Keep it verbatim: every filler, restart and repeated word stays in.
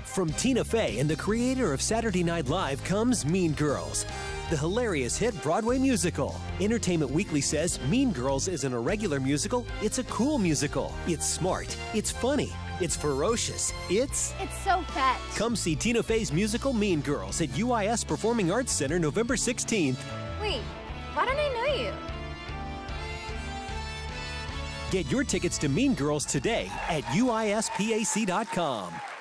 From Tina Fey and the creator of Saturday Night Live comes Mean Girls, the hilarious hit Broadway musical. Entertainment Weekly says Mean Girls isn't a regular musical, it's a cool musical. It's smart, it's funny, it's ferocious, it's... It's so fat. Come see Tina Fey's musical Mean Girls at U I S Performing Arts Center November sixteenth. Wait, why don't I know you? Get your tickets to Mean Girls today at U I S P A C dot com.